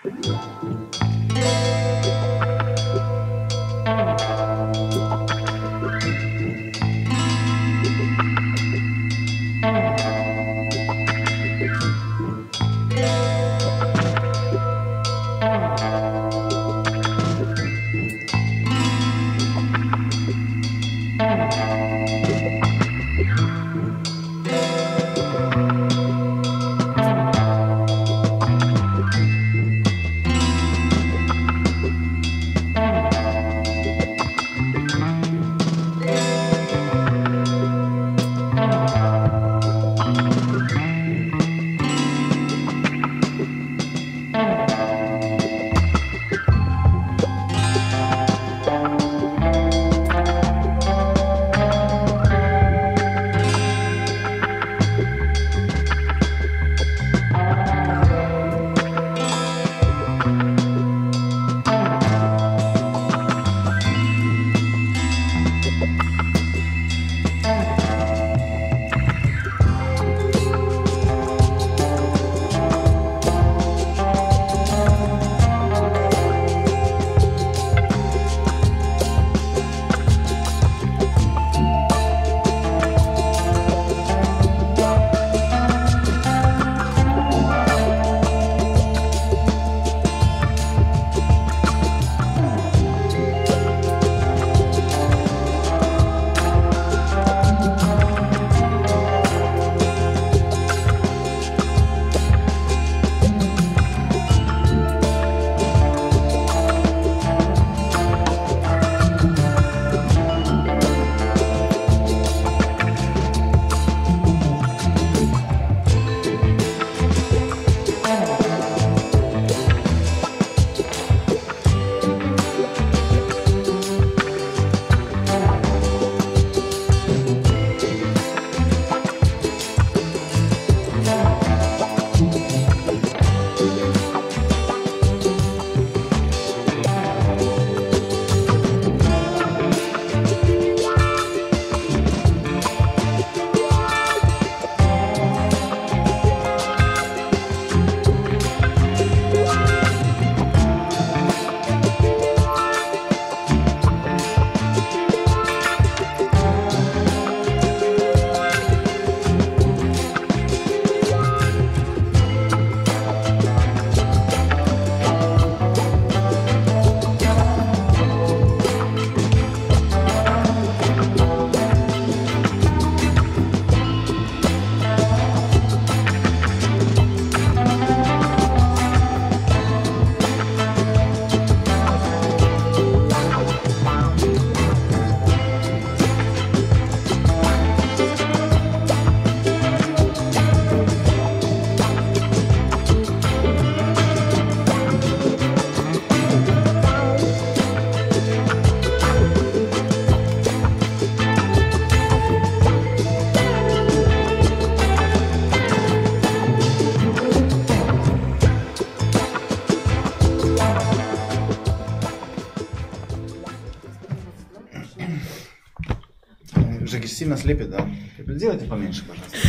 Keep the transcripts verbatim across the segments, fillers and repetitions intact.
Жеки сильно слепит, да? Сделайте поменьше, пожалуйста.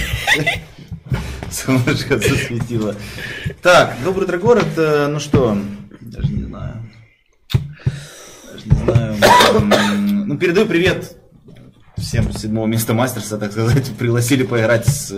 Солнышко засветило. Так, добрый утро, город. Ну что, даже не знаю. Даже не знаю. Ну, передаю привет всем с седьмого места мастерства, так сказать. Пригласили поиграть с,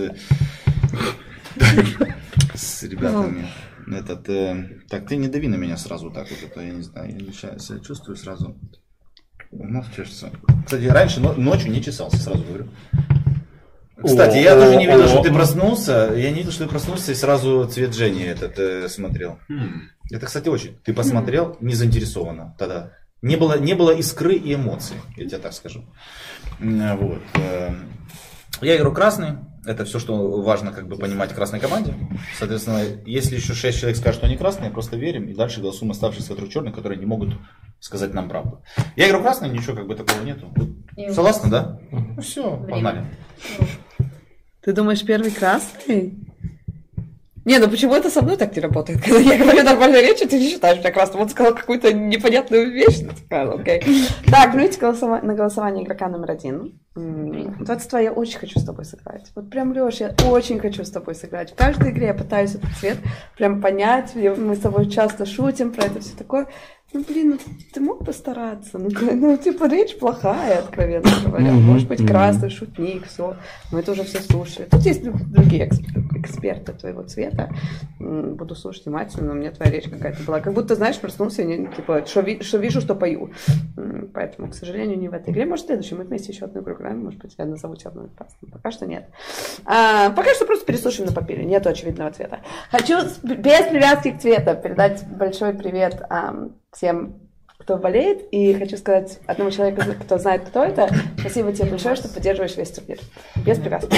с ребятами. Этот, э, так, ты не дави на меня сразу так вот, это я не знаю, я не себя чувствую сразу. Нос чешется. Кстати, раньше ночью не чесался, сразу говорю. Кстати, я тоже не видел, что ты проснулся. Я не видел, что ты проснулся и сразу цвет Жени этот э, смотрел. Это, кстати, очень. Ты посмотрел не заинтересованно тогда. Не было, не было искры и эмоций, я тебе так скажу. Вот. Я игру красный. Это все, что важно как бы понимать в красной команде. Соответственно, если еще шесть человек скажут, что они красные, просто верим и дальше голосуем оставшихся трех черных, которые не могут сказать нам правду. Я игру красный, ничего как бы такого нету. Согласна, да? Ну все, погнали. Ты думаешь, первый красный? Не, ну почему это со мной так не работает? Когда я говорю нормальную речь, ты не считаешь меня красным. Он сказал какую-то непонятную вещь. Сказал, окей. Так, плюньте голосова... на голосование игрока номер один. двадцать два, я очень хочу с тобой сыграть. Вот прям, Лёш, я очень хочу с тобой сыграть. В каждой игре я пытаюсь этот цвет прям понять. Мы с тобой часто шутим про это все такое. Ну, блин, ну ты мог постараться? Ну, ну типа, речь плохая, откровенно говоря. Mm-hmm. Может быть, красный, шутник, все. Мы это уже все слушали. Тут есть другие эксперты твоего цвета. Буду слушать внимательно, но у меня твоя речь какая-то была. Как будто, знаешь, проснулся, не, типа, что, ви- что вижу, что пою. Поэтому, к сожалению, не в этой игре. Может, в следующем мы вместе еще одну игру играем. Может быть, я назову тебя одной красной. Пока что нет. А, пока что просто переслушаем на папире. Нету очевидного цвета. Хочу без привязки к цвету передать большой привет всем, кто болеет, и хочу сказать одному человеку, кто знает, кто это, спасибо тебе большое, что поддерживаешь весь турнир. Без привязки.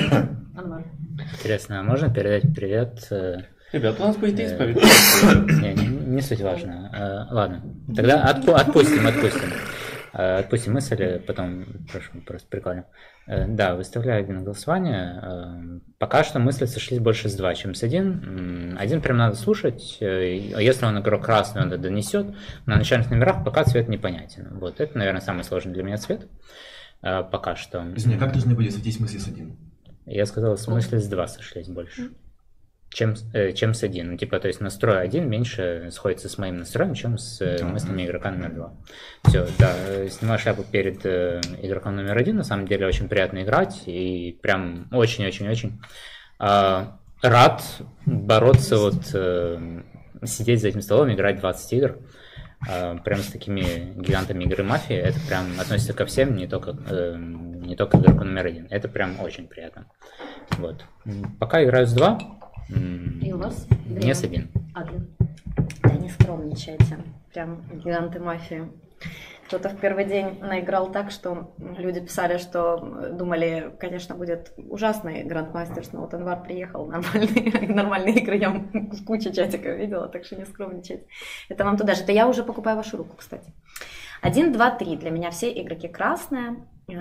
Интересно, а можно передать привет? Ребят, у нас будет исповедь. Не, не, не суть важно. Ладно, тогда отпу- отпустим, отпустим. Отпустим мысли, потом, прошу, просто прикольно. Да, выставляю один на голосование. Пока что мысли сошлись больше с два, чем с один. Один прям надо слушать. Если он игрок красный, он это донесет. На начальных номерах пока цвет непонятен. Вот, это, наверное, самый сложный для меня цвет. Пока что. Извини, как должны были сойтись мысли с один? Я сказал, мысли с два сошлись больше. Чем, э, чем с один. Ну, типа, то есть настрой один меньше сходится с моим настроем, чем с э, мыслями игрока номер два. Все, да, снимаю шляпу перед э, игроком номер один. На самом деле очень приятно играть и прям очень-очень-очень э, рад бороться, вот э, сидеть за этим столом, играть двадцать игр. Э, прям с такими гигантами игры мафии. Это прям относится ко всем, не только, э, не только к игроку номер один. Это прям очень приятно. Вот. Пока играю с два. И у вас? Не с один. Адлин. Да не скромничайте. Прям гиганты мафии. Кто-то в первый день наиграл так, что люди писали, что думали, конечно, будет ужасный Грандмастерс, но вот Анвар приехал, нормальные, нормальные игры, я кучу чатиков видела, так что не скромничайте. Это вам туда же. Это я уже покупаю вашу руку, кстати. Один, два, три. Для меня все игроки красные.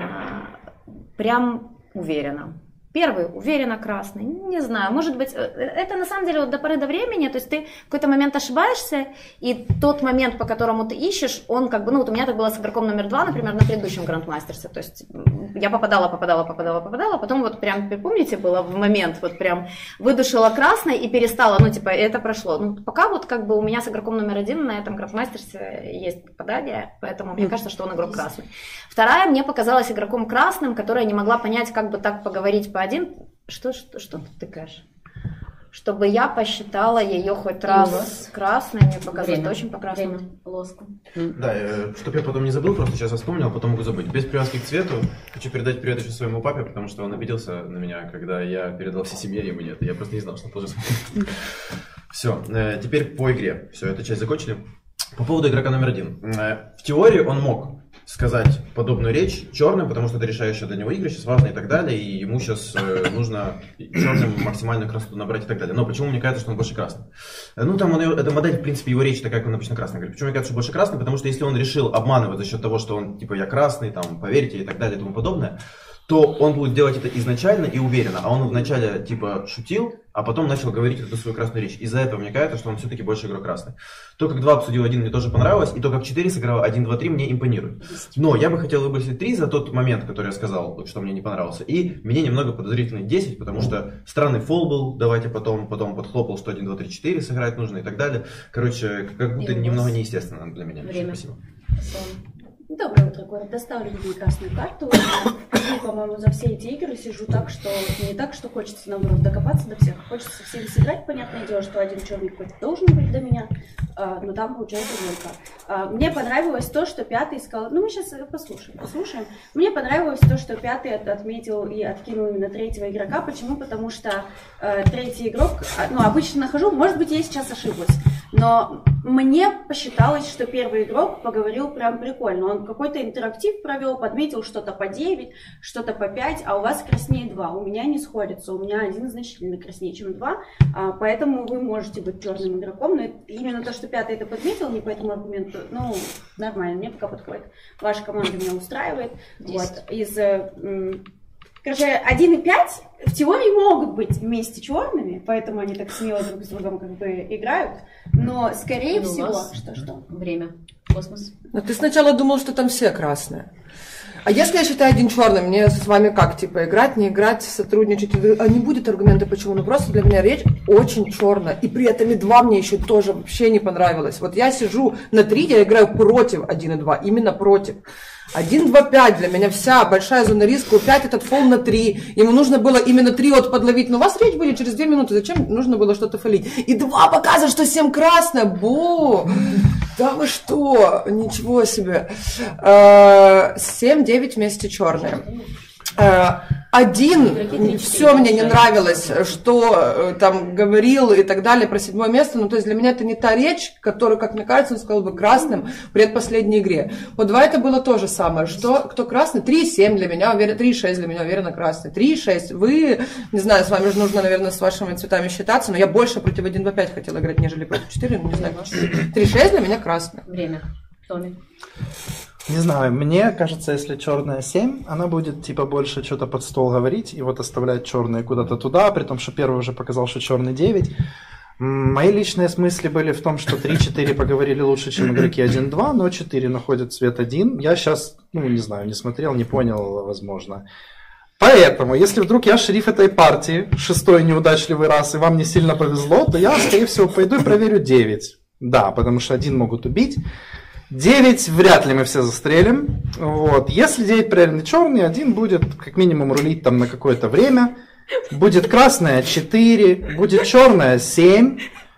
Прям уверенно. Первый уверенно красный, не знаю, может быть, это на самом деле вот до поры до времени, то есть ты в какой-то момент ошибаешься, и тот момент, по которому ты ищешь, он как бы, ну вот у меня так было с игроком номер два, например, на предыдущем Грандмастерсе, то есть я попадала, попадала, попадала, попадала, потом вот прям, помните, было в момент, вот прям выдушила красный и перестала, ну типа это прошло. Ну пока вот как бы у меня с игроком номер один на этом Грандмастерсе есть попадание, поэтому мне кажется, что он игрок красный. Вторая мне показалась игроком красным, которая не могла понять, как бы так поговорить по один. Что, что, что ты тыкаешь? Чтобы я посчитала ее хоть раз красной, мне показалось, это очень по-красному. Лоску. Да, чтобы я потом не забыл, просто сейчас я вспомнил, а потом могу забыть. Без привязки к цвету хочу передать привет еще своему папе, потому что он обиделся на меня, когда я передал все семье, ему нет. Я просто не знал, что он тоже смотрит. Все, теперь по игре. Все, эту часть закончили. По поводу игрока номер один. В теории он мог сказать подобную речь черным, потому что это решающее для него игры, сейчас важно и так далее, и ему сейчас э, нужно черным максимальную красоту набрать и так далее. Но почему мне кажется, что он больше красный? Ну, там он, эта модель, в принципе, его речь такая, как он обычно красный говорит. Почему мне кажется, что больше красный? Потому что если он решил обманывать за счет того, что он, типа, я красный, там, поверьте и так далее и тому подобное, то он будет делать это изначально и уверенно, а он вначале, типа, шутил, а потом начал говорить эту свою красную речь. Из-за этого мне кажется, что он все-таки больше игрок красный. То, как два обсудил один, мне тоже понравилось, и то, как четыре сыграл один, два, три, мне импонирует. Но я бы хотел выбросить три за тот момент, который я сказал, что мне не понравился, и мне немного подозрительный десять, потому что странный фол был, давайте потом, потом подхлопал, что один, два, три, четыре сыграть нужно и так далее. Короче, как будто немного неестественно для меня. Время. Спасибо. Доброе утро, город. Доставлю мне красную карту. Я, по-моему, за все эти игры сижу так, что не так, что хочется, наоборот, докопаться до всех. Хочется со всеми сыграть. Понятное дело, что один черный хоть должен быть до меня, но там получается только. Мне понравилось то, что пятый сказал... Ну, мы сейчас послушаем, послушаем. Мне понравилось то, что пятый отметил и откинул именно третьего игрока. Почему? Потому что э, третий игрок... Ну, обычно нахожу... Может быть, я сейчас ошиблась. Но мне посчиталось, что первый игрок поговорил прям прикольно. Он какой-то интерактив провел, подметил что-то по девять, что-то по пять, а у вас краснее два. У меня не сходится, у меня один значительно краснее, чем два, а, поэтому вы можете быть черным игроком. Но именно то, что пятый это подметил, не по этому аргументу, ну, нормально, мне пока подходит. Ваша команда меня устраивает. Вот. Из м, Короче, один и пять в теории могут быть вместе черными, поэтому они так смело друг с другом как бы играют. Но, скорее Ну, у всего... вас Что, что? Время. Космос. Но ты сначала думал, что там все красные. А если я считаю один черный, мне с вами как, типа, играть, не играть, сотрудничать? А не будет аргумента, почему? Ну, просто для меня речь очень черная. И при этом и два мне еще тоже вообще не понравилось. Вот я сижу на три, я играю против один и два, именно против. один, два, пять для меня вся большая зона риска, у пять этот фол на три, ему нужно было именно три от подловить, но у вас речь были через две минуты, зачем нужно было что-то фолить? И два показывает, что семь красное, бу! Да вы что? Ничего себе. семь, девять вместе черные. Один, все мне не нравилось, что там говорил и так далее про седьмое место, ну то есть для меня это не та речь, которую, как мне кажется, он сказал бы красным в предпоследней игре. Вот два это было то же самое, что кто красный, три семь для меня, уверен, три шесть для меня уверенно красный, три шесть, вы, не знаю, с вами же нужно, наверное, с вашими цветами считаться, но я больше против один два пять хотела играть, нежели против четыре, ну не знаю, три шесть для меня красный. Время. Томи. Не знаю, мне кажется, если черная семь, она будет типа больше что-то под стол говорить и вот оставлять черные куда-то туда, при том, что первый уже показал, что черный девять. Мои личные смыслы были в том, что три-четыре поговорили лучше, чем игроки один-два, но четыре находят цвет один. Я сейчас, ну не знаю, не смотрел, не понял, возможно. Поэтому, если вдруг я шериф этой партии, шестой неудачливый раз, и вам не сильно повезло, то я, скорее всего, пойду и проверю девять. Да, потому что один могут убить. девять вряд ли мы все застрелим. Вот. Если девять правильный черный, один будет как минимум рулить там на какое-то время. Будет красная четыре, будет черная семь.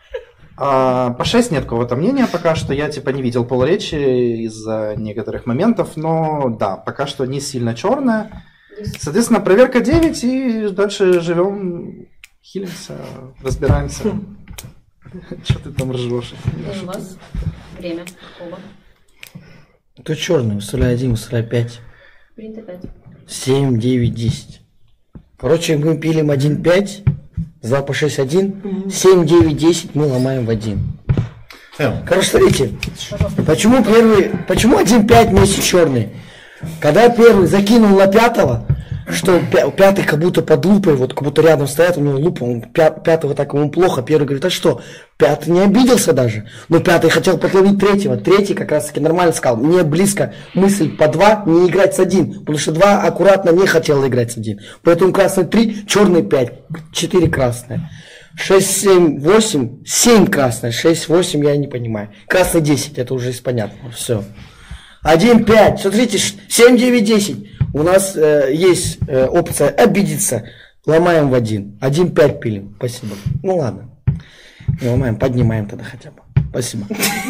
А, по шесть нет какого-то мнения пока что. Я типа не видел полуречи из-за некоторых моментов. Но да, пока что не сильно черная. Соответственно, проверка девять и дальше живем, хилимся, разбираемся. Что ты там ржешь? И у вас время. Оба. Кто черный? Выставляй один, выставляй пять. Принято пять. семь, девять, десять. Короче, мы пилим один, пять, два по шесть, один, семь, девять, десять мы ломаем в один. Короче, смотрите, почему первый, почему один, пять вместе черный? Когда первый закинул на пятого, что пятый как будто под лупой, вот как будто рядом стоят, у него лупа, он пятого так ему плохо, первый говорит, а что, пятый не обиделся даже, но пятый хотел подловить третьего, третий как раз таки нормально сказал, мне близко мысль по два не играть с один, потому что два аккуратно не хотел играть с один, поэтому красный три, черный пять, четыре красные. шесть, семь, восемь, семь красное, шесть, восемь я не понимаю, красный десять, это уже понятно, все. один, пять, смотрите, семь, девять, десять. У нас э, есть э, опция обидеться. Ломаем в один. один, пять пилим. Спасибо. Ну ладно. Не ломаем, поднимаем тогда хотя бы. Спасибо.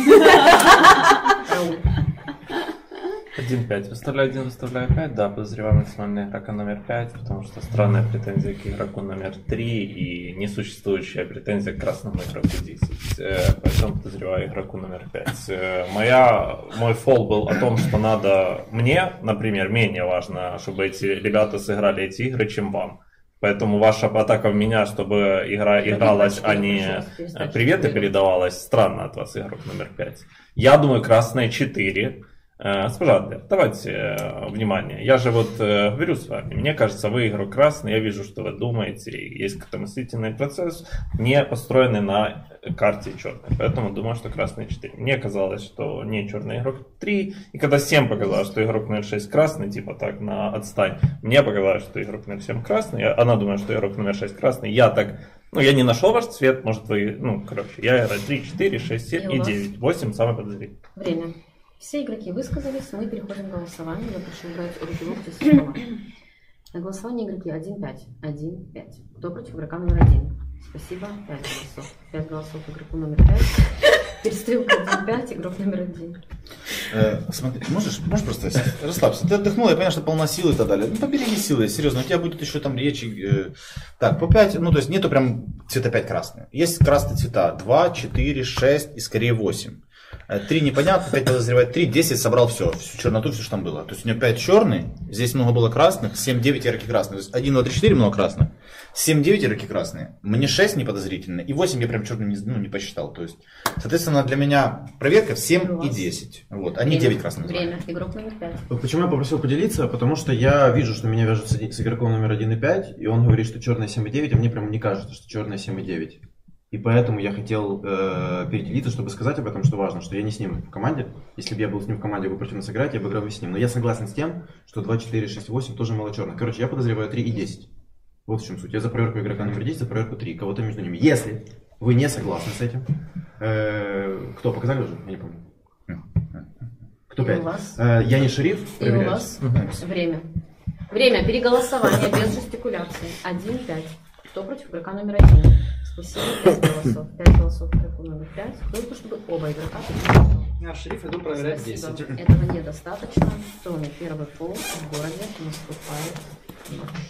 один пять. Выставляю один, выставляю пять. Да, подозреваю максимального игрока номер пять, потому что странная претензия к игроку номер три и несуществующая претензия к красному игроку десять. Поэтому подозреваю игроку номер пять. Моя, мой фол был о том, что надо мне, например, менее важно, чтобы эти ребята сыграли эти игры, чем вам. Поэтому ваша атака в меня, чтобы игра игралась, а не приветы передавалась, странно от вас, игрок номер пять. Я думаю, красные четыре. Госпожа Адлер, давайте э, внимание. Я же вот э, говорю с вами, мне кажется, вы игрок красный, я вижу, что вы думаете, есть какой-то мыслительный процесс, не построенный на карте черный. Поэтому думаю, что красный четыре. Мне казалось, что не черный игрок три. И когда семь показалось, что игрок номер шесть красный, типа так, на отстань, мне показалось, что игрок номер семь красный. Она думает, что игрок номер шесть красный. Я так, ну я не нашел ваш цвет, может вы, ну короче, я играю три, четыре, шесть, семь и, и девять. восемь самый подозрительный. Время. Все игроки высказались, мы переходим к голосованию. Я прошу убрать руки локти со стола. На голосование игроки один, пять. один, пять. Кто против игрока номер один? Спасибо. пять голосов. пять голосов игроку номер пять. Перестрелка один, пять. Игрок номер один. Э, смотри, можешь, можешь просто расслабься. Ты отдохнул, я понимаю, что полна силы и так далее. Ну, побереги силы, серьезно. У тебя будет еще там речи. Э, так, по пять, ну, то есть нету прям цвета пять красные. Есть красные цвета два, четыре, шесть и скорее восемь. три непонятно, пять подозревает три, десять собрал все, всю черноту, все, что там было. То есть у него пять черный, здесь много было красных, семь девять ярких красных. То есть один, два, три, четыре много красных, семь девять ярких красные, мне шесть неподозрительно, и восемь я прям черным не, ну, не посчитал. То есть, соответственно, для меня проверка в семь и десять. Вот, а не девять красных. Время, игрок номер пять. Почему я попросил поделиться? Потому что я вижу, что меня вяжут с игроком номер один и пять, и он говорит, что черная семь и девять, а мне прям не кажется, что черная семь и девять. И поэтому я хотел э, переделиться, чтобы сказать об этом, что важно, что я не с ним в команде. Если бы я был с ним в команде, бы против нас играть, я бы играл бы с ним. Но я согласен с тем, что два, четыре, шесть, восемь тоже мало черных. Короче, я подозреваю три и десять. Вот в чем суть. Я за проверку игрока номер десять, за проверку три. Кого-то между ними. Если вы не согласны с этим, э, кто показали уже? Я не помню. Кто пять? Э, я не шериф. И у вас время. Время переголосования без жестикуляции. один пять. Кто против игрока номер один? Спасибо, пять голосов. пять голосов игроку номер пять. Только чтобы оба игрока поддержали. Я шериф иду проверять Спасибо. десять. Этого недостаточно. В зоне первый пол в городе наступает ночь.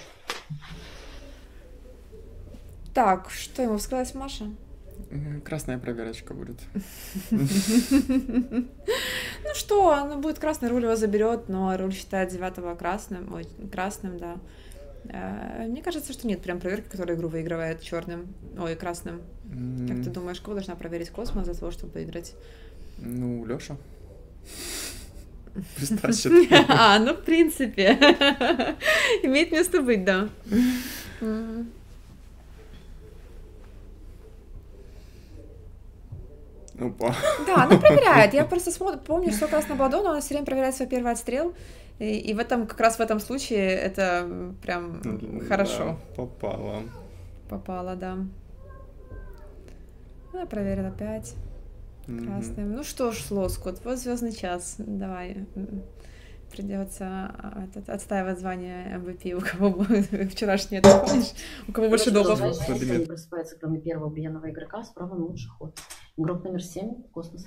Так, что ему сказать, Маша? Красная проверочка будет. Ну что, она будет красный, руль его заберет, но руль считает девятого красным, ой, красным, да. Мне кажется, что нет прям проверки, которая игру выигрывает черным, ой, красным. Как ты думаешь, кого должна проверить Космо для того, чтобы выиграть? Ну, Лёша. А, ну в принципе. Имеет место быть, да. Опа. Да, она проверяет. Я просто смотрю, помню, что красная Бадона, она все время проверяет свой первый отстрел. И, и в этом, как раз в этом случае, это прям Да, хорошо. попала. Попала, да. Она проверила пять. Красным. Mm-hmm. Ну что ж, Лоскут, вот звездный час. Давай. Придется отстаивать звание эм ви пи, у кого вчерашнее, ты помнишь? У кого больше долларов. Не просыпается, кроме первого убиенного игрока, с правом лучший ход. Игрок номер семь, Космос.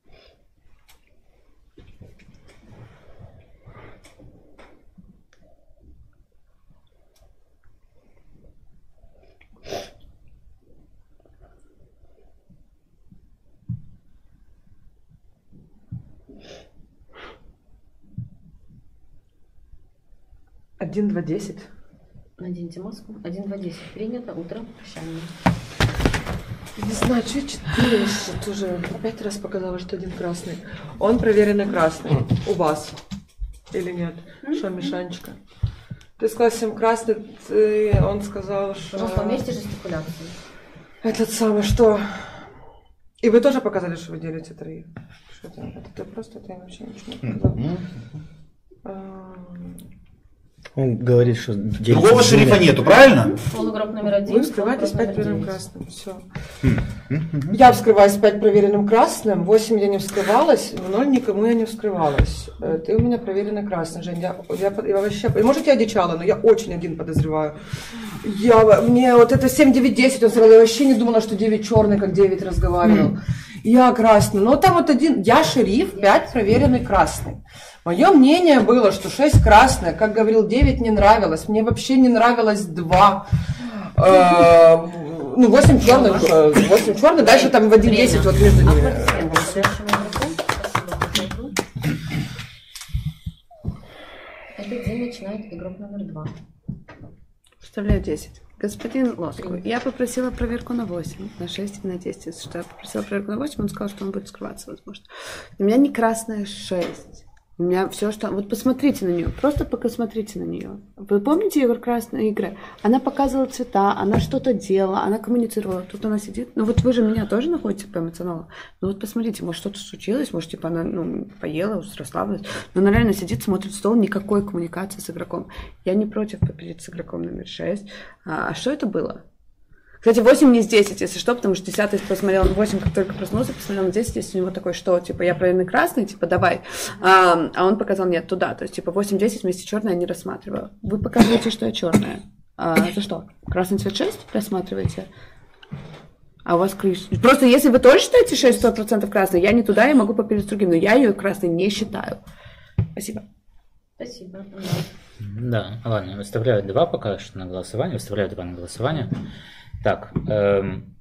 один, два, десять. Наденьте маску. один, два, десять. Принято. Утро. Прощание. Не знаю, что четыре тоже пять раз показала, что один красный. Он проверенный красный. У вас. Или нет? Mm-hmm. Что, Мишанечка? Ты сказала семь красный, ты... он сказал, что... Пожалуйста, умейте жестикуляцию. Этот самый, что... И вы тоже показали, что вы делите три. Что это? Это ты просто, ты вообще ничего не показал. Он говорит, что... Другого шерифа нету, правильно? Полугроб номер один. Вы вскрываете с пять проверенным красным. Все. Я вскрываюсь с пять проверенным красным, восемь я не вскрывалась, в ноль никому я не вскрывалась. Ты у меня проверенный красный, Жень. Я, я, я вообще... Может, я одичала, но я очень один подозреваю. Я, мне вот это семь, девять, десять, он сказал, я вообще не думала, что девять черный, как девять разговаривал. Я красный. Но там вот один, я шериф, пять проверенный красный. Мое мнение было, что шесть красное, как говорил, девять не нравилось. Мне вообще не нравилось два. Э, ну, восемь черных, восемь черных, дальше там в один десять вот между ними. Этот день начинает игрок номер два. Вставляю десять. Господин Лоску, я попросила проверку на восемь, на шесть и на десять. Если что я попросила проверку на восемь, он сказал, что он будет скрываться, возможно. У меня не красная шесть. У меня все, что... Вот посмотрите на нее, просто посмотрите на нее. Вы помните ее красной игры? Она показывала цвета, она что-то делала, она коммуницировала. Тут она сидит. Ну вот вы же меня тоже находите по эмоционалу. Ну вот посмотрите, может что-то случилось, может типа она ну, поела, расслабилась. Но она реально сидит, смотрит в стол, никакой коммуникации с игроком. Я не против победить с игроком номер шесть. А, а что это было? Кстати, восемь не с десять, если что, потому что десятый посмотрел на восемь, как только проснулся, посмотрел на десять, если у него такой, что, типа, я проверенный красный, типа, давай. А, а он показал, нет, туда. То есть, типа, восемь-десять вместе черное я не рассматриваю. Вы показываете, что я черная. А, за что? Красный цвет шесть рассматриваете? А у вас крыш... Просто если вы тоже считаете шесть сто процентов красной, я не туда, я могу поперед с другим, но я ее красной не считаю. Спасибо. Спасибо. Да, ладно, выставляю два пока что на голосование, выставляю два на голосование. Так, эм,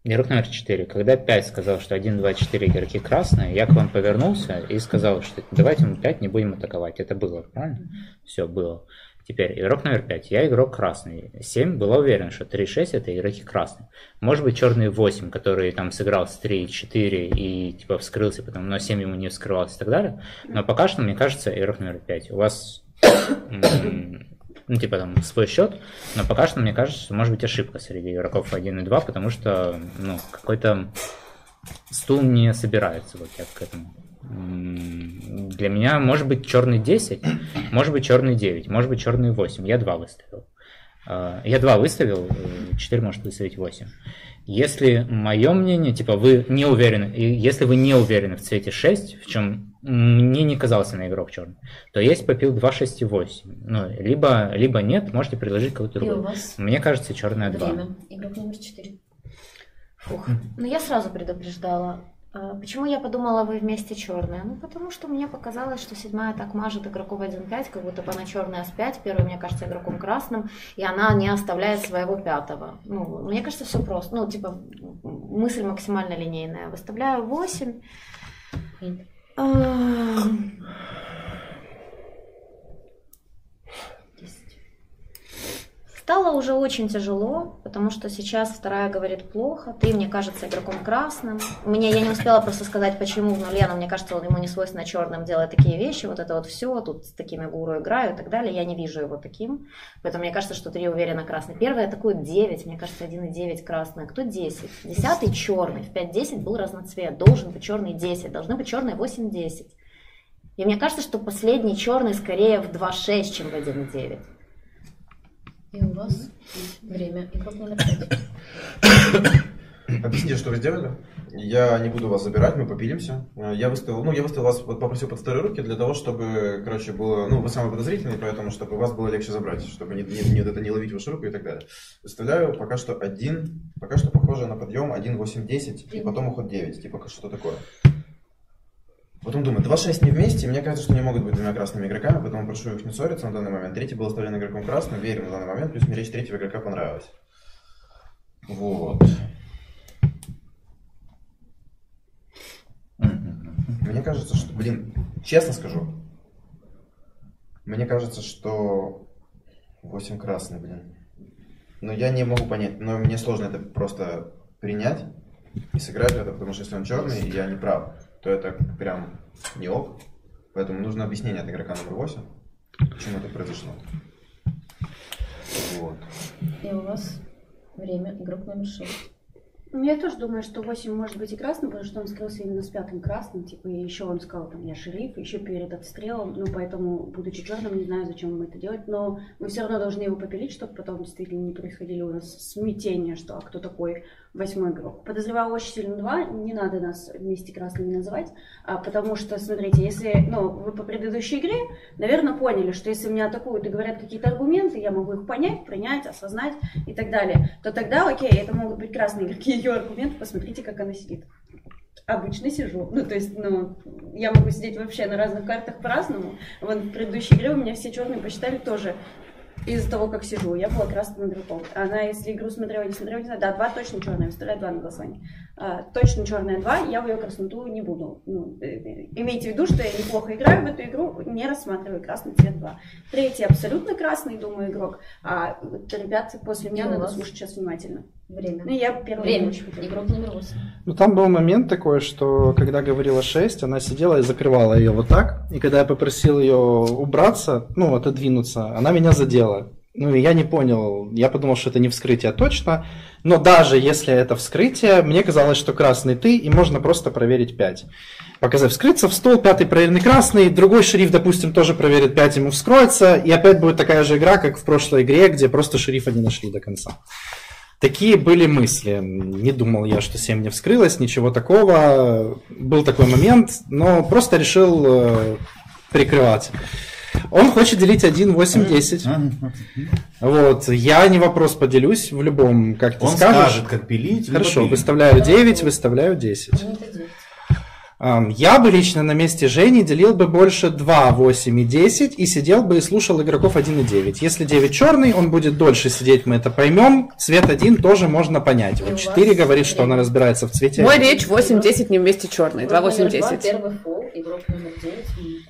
Игрок номер четыре. Когда пять сказал, что один, два, четыре игроки красные, я к вам повернулся и сказал, что давайте мы пять не будем атаковать. Это было, правильно? Все, было. Теперь игрок номер пять. Я игрок красный. семь была уверена, что три шесть это игроки красные. Может быть, черный восемь, который там сыграл с три четыре и типа вскрылся, потом, но семь ему не вскрывался и так далее. Но пока что, мне кажется, игрок номер пять. У вас ну, типа там свой счет, но пока что, мне кажется, что может быть ошибка среди игроков один и два, потому что ну, какой-то стул не собирается вот я к этому. Для меня может быть черный десять, может быть черный девять, может быть черный восемь. Я два выставил. Я два выставил, четыре может выставить восемь. Если мое мнение, типа вы не уверены, если вы не уверены в цвете шесть, в чем мне не казался на игрок черный, то есть попил два, шесть и восемь. Ну, либо, либо нет, можете предложить какой-то другой. Мне кажется, черная два. Игрок номер четыре. Фух. Ну я сразу предупреждала. Почему я подумала, вы вместе черные? Ну, потому что мне показалось, что седьмая так мажет игроков один пять, как будто бы она черная с пять, первый, мне кажется, игроком красным, и она не оставляет своего пятого. Ну, мне кажется, все просто. Ну, типа, мысль максимально линейная. Выставляю восемь. Стало уже очень тяжело, потому что сейчас вторая говорит плохо, ты, мне кажется, игроком красным. Мне, я не успела просто сказать, почему в нуле, но мне кажется, он ему не свойственно черным делать такие вещи, вот это вот все, тут с такими гуру играю и так далее, я не вижу его таким. Поэтому мне кажется, что три уверенно красный. Первый атакует девять, мне кажется, один и девять красный, а кто десять? десятый черный, в пять десять был разноцвет, должен быть черный десять, должны быть черные восемь десять. И мне кажется, что последний черный скорее в два шесть, чем в один девять. И у вас время. Игрок номер пять. Объясните, что вы сделали. Я не буду вас забирать, мы попилимся. Я выставил, ну, я выставил вас, попросил под старые руки для того, чтобы, короче, было, ну, вы самый подозрительный, поэтому, чтобы вас было легче забрать, чтобы не, не, не, это не ловить вашу руку и так далее. Выставляю пока что один, пока что похоже на подъем один, восемь, десять, и потом уход девять, типа, что такое. Потом думаю, два шесть не вместе, мне кажется, что не могут быть двумя красными игроками, поэтому прошу их не ссориться на данный момент. Третий был оставлен игроком красным, верим на данный момент, плюс мне речь третьего игрока понравилась. Вот. Мне кажется, что, блин, честно скажу, мне кажется, что восемь красный, блин. Но я не могу понять, но мне сложно это просто принять и сыграть в это, потому что если он черный, и я не прав, то это прям не ок. Поэтому нужно объяснение от игрока номер восемь, почему это произошло. Вот. И у вас время, игрок номер шесть. Я тоже думаю, что восемь может быть и красным, потому что он скрылся именно с пятым красным, типа, и еще он сказал, там, я шериф, еще перед отстрелом, ну, поэтому, будучи черным, не знаю, зачем ему это делать, но мы все равно должны его попилить, чтобы потом действительно не происходили у нас смятения, что, а кто такой восьмой игрок. Подозреваю очень сильно два, не надо нас вместе красными называть, а, потому что, смотрите, если, ну, вы по предыдущей игре, наверное, поняли, что если меня атакуют и говорят какие-то аргументы, я могу их понять, принять, осознать и так далее, то тогда, окей, это могут быть красные игроки, ее аргументы, посмотрите, как она сидит. Обычно сижу. Ну, то есть, ну, я могу сидеть вообще на разных картах по-разному. Вон в предыдущей игре у меня все черные посчитали тоже из-за того, как сижу. Я была красным игроком. Она, если игру смотрела, не смотрела, не знаю, да, два точно черная, выставляю два на голосование. А, точно черная два, я в ее красноту не буду. Ну, имейте в виду, что я неплохо играю в эту игру, не рассматриваю красный цвет два. Третий абсолютно красный, думаю, игрок. А ребят после меня надо слушать сейчас внимательно. Время. Ну, я первый Время. Игрок номер восемь. Ну, там был момент такой, что когда говорила шесть, она сидела и закрывала ее вот так. И когда я попросил ее убраться, ну, отодвинуться, она меня задела. Ну, и я не понял. Я подумал, что это не вскрытие точно. Но даже если это вскрытие, мне казалось, что красный ты, и можно просто проверить пять. Показать вскрыться в стол, пятый проверенный красный, другой шериф, допустим, тоже проверит пять, ему вскроется. И опять будет такая же игра, как в прошлой игре, где просто шерифа не нашли до конца. Такие были мысли. Не думал я, что семь не вскрылось, ничего такого. Был такой момент, но просто решил э, прикрывать. Он хочет делить один, восемь, десять. Вот. Я не вопрос, поделюсь в любом, как ты Он скажешь. скажет, как пилить. Хорошо, выставляю девять, выставляю десять. Я бы лично на месте Жени делил бы больше два, восемь и десять и сидел бы и слушал игроков один и девять. Если девять черный, он будет дольше сидеть, мы это поймем. Цвет один тоже можно понять. Вот четыре говорит, что она разбирается в цвете. Мой речь восемь десять не вместе черный. два восемь десять. Первый фол, игрок номер девять.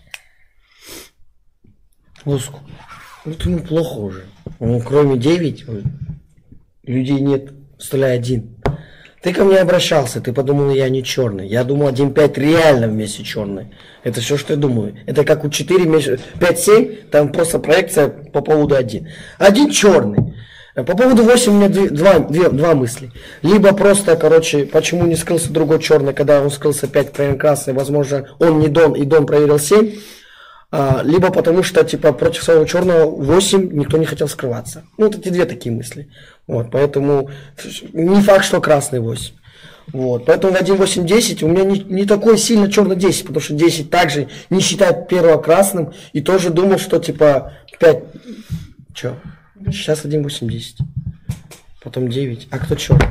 Лоску. Вот ему плохо уже. Ну, кроме девять людей нет, стреляй один. Ты ко мне обращался, ты подумал, я не черный. Я думал, один пять реально вместе черный. Это все, что я думаю. Это как у четыре, пять семь, там просто проекция по поводу один. Один черный. По поводу восемь у меня две, два, две, два мысли. Либо просто, короче, почему не скрылся другой черный, когда он скрылся пять, проверил красный, возможно, он не Дон, и Дон проверил семь. А, либо потому что, типа, против своего черного восемь никто не хотел скрываться. Ну, вот эти две такие мысли. Вот, поэтому не факт, что красный восемь. Вот, поэтому в один восемь десять у меня не, не такой сильно черный десять, потому что десять также не считает первого красным и тоже думал, что, типа, пять... Чё? Сейчас один восемь десять. Потом девять. А кто черный?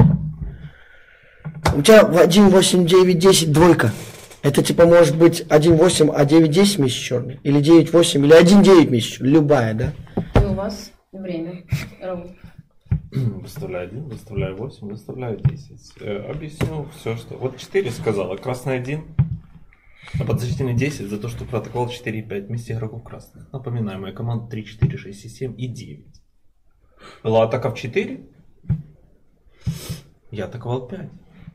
У тебя в один восемь девять десять двойка. Это типа может быть один восемь, а девять десять вместе черный. Или девять восемь, или один девять вместе черный. Любая, да? И у вас время. Рауль. Выставляю один, выставляю восемь, выставляю десять. Э, объясню все, что... Вот четыре сказала, красный один, а подозрительный десять за то, что протокол четыре и пять вместе игроков красных. Напоминаю, моя команда три, четыре, шесть и семь и девять. Была атака в четыре, я атаковал пять.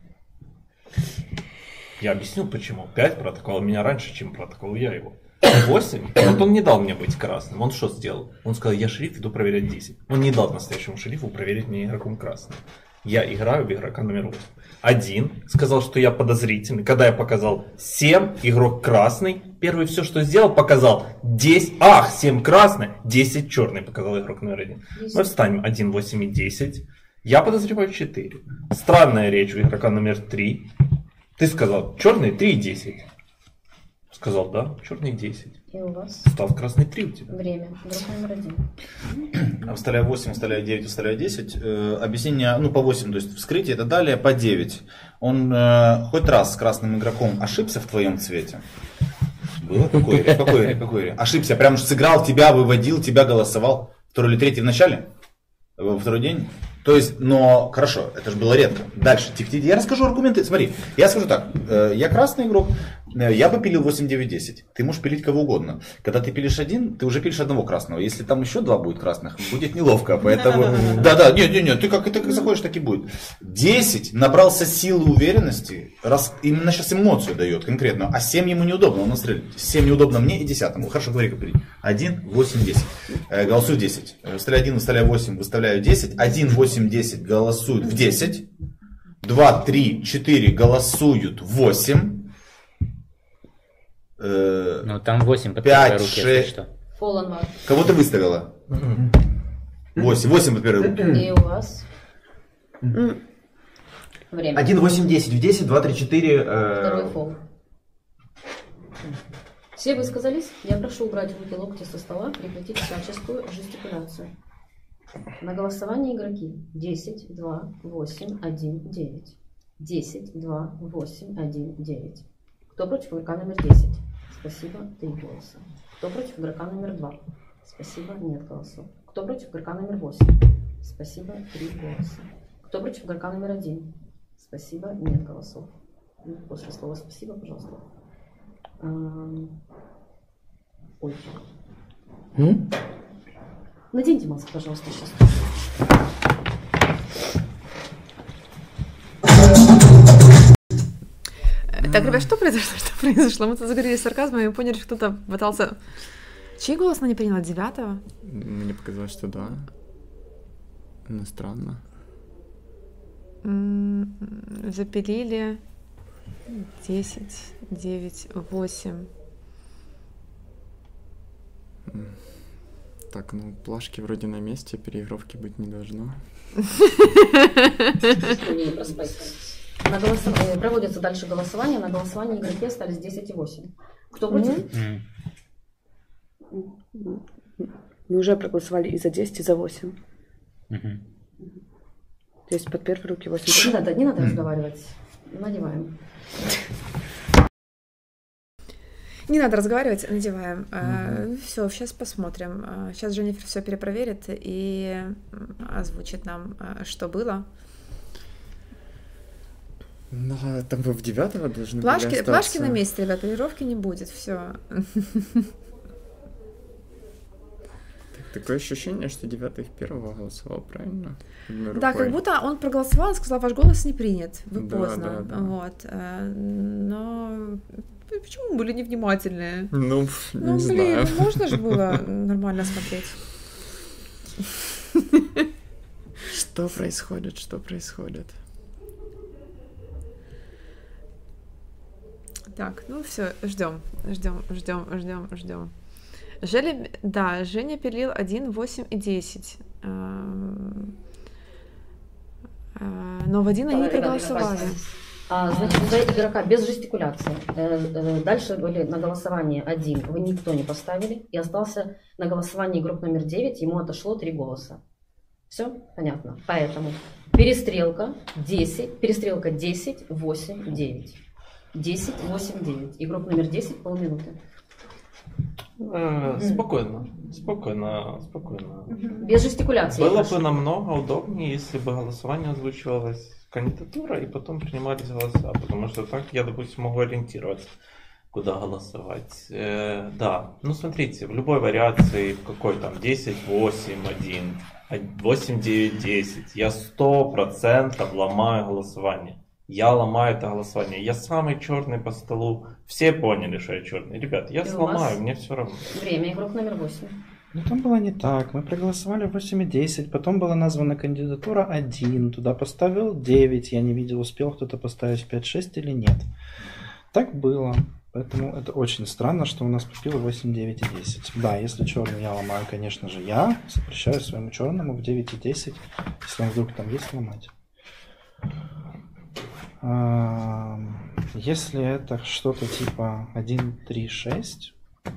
Я объяснил почему. пять проатаковал меня раньше, чем проатаковал я его. восемь, вот он не дал мне быть красным. Он что сделал? Он сказал, я шериф, иду проверять десять. Он не дал настоящему шерифу проверить меня игроком красным. Я играю в игрока номер восемь. Один сказал, что я подозрительный. Когда я показал семь, игрок красный. Первый все, что сделал, показал десять. Ах, семь красный, десять черный, показал игрок номер один. Мы встанем один, восемь и десять. Я подозреваю четыре. Странная речь у игрока номер три. Ты сказал, черный три и десять. Сказал, да, черный десять. И у вас? Стал красный три у тебя. Время. Игрок номер один. Вставляю восемь, вставляю девять, вставляю десять. Э, объяснение, ну по восемь, то есть вскрытие, это далее по девять. Он э, хоть раз с красным игроком ошибся в твоем цвете? Было? Какой, какой, какой? Ошибся, прям сыграл тебя, выводил, тебя голосовал. Второй или третий в начале? Во второй день? То есть, но хорошо, это же было редко. Дальше, я расскажу аргументы. Смотри, я скажу так, я красный игрок, я бы пилил восемь, девять, десять. Ты можешь пилить кого угодно. Когда ты пилишь один, ты уже пилишь одного красного. Если там еще два будет красных, будет неловко. Поэтому, да-да, нет-нет-нет, ты как, ты как заходишь, так и будет. десять набрался силы уверенности, раз, именно сейчас эмоцию дает конкретно, а семь ему неудобно, он настрелит. семь неудобно мне и десятому. Хорошо, говори, как пилить. один, восемь, десять. Голосую десять. Выставляю один, выставляю восемь, выставляю десять. один, восемь, десять голосуют в десять. два, три, четыре голосуют в восемь. Ну там восемь под первой руки, если что. Кого ты выставила? восемь. восемь под первой руки. И у вас? Время. один, восемь, десять. В десять, два, три, четыре. Второй фол. Все высказались? Я прошу убрать руки локти со стола, прекратить всяческую жестикуляцию. На голосование игроки. десять, два, восемь, один, девять. десять, два, восемь, один, девять. Кто против игрока номер десять? Спасибо, три голоса. Кто против игрока номер два? Спасибо, нет голосов. Кто против игрока номер восемь? Спасибо, три голоса. Кто против игрока номер один? Спасибо, нет голосов. После слова спасибо, пожалуйста. Ой. М? Наденьте маску, пожалуйста, сейчас. Так, ребят, что произошло? Что произошло? Мы тут заговорили сарказмом и поняли, что кто-то пытался... Чей голос она не приняла? Девятого? Мне показалось, что да. Но странно. М-м, запилили десять, девять, восемь. Так, ну плашки вроде на месте, переигровки быть не должно. На голосов... Проводится дальше голосование. На голосовании игроки остались десять и восемь. Кто против? Mm. Мы уже проголосовали и за десять, и за восемь. Mm-hmm. То есть под первые руки восемь. Не надо, не надо mm. разговаривать. Надеваем. Не надо разговаривать, надеваем. Мгм. Все, сейчас посмотрим. Сейчас Дженнифер все перепроверит и озвучит нам, что было. Ну, а там вы в девятого должны были Плашки, остаться. плашки на месте, ребят, полировки не будет, все. Такое ощущение, что девятый в первого голосовал, правильно? Одной Да, рукой. как будто он проголосовал и сказал, ваш голос не принят, вы Да, поздно. да, да. Вот. э, Но почему мы были невнимательные? Ну, пф, не Ну, блин, знаю. ну, можно же было нормально смотреть. Что происходит, что происходит? Так, ну все, ждем, ждем, ждем, ждем, ждем. Жели, да, Женя пилил один, восемь и десять. Эм, э, Но в один они не проголосовали. А, значит, за игрока без жестикуляции. Э, э, Дальше были на голосование один, вы никто не поставили, и остался на голосовании игрок номер девять, ему отошло три голоса. Все понятно. Поэтому перестрелка десять, перестрелка десять, восемь, девять. десять, восемь, девять. Игрок номер десять, полминуты. Э, Спокойно, спокойно, спокойно. Без жестикуляции. Было прошу. бы намного удобнее, если бы голосование озвучивалось кандидатура и потом принимались голоса, потому что так я, допустим, могу ориентироваться, куда голосовать. Э, да, ну смотрите, в любой вариации, в какой там десять, восемь, один, восемь, девять, десять, я сто процентов ломаю голосование. Я ломаю это голосование. Я самый черный по столу. Все поняли, что я черный. Ребят, я И у сломаю, вас мне все равно. Время, игрок номер восемь. Ну там было не так. Мы проголосовали восемь и десять, потом была названа кандидатура один, туда поставил девять, я не видел, успел кто-то поставить пять шесть или нет. Так было. Поэтому это очень странно, что у нас попило восемь, девять и десять. Да, если черный я ломаю, конечно же, я запрещаю своему черному в девять и десять, если он вдруг там есть, ломать. А, Если это что-то типа один, три, шесть,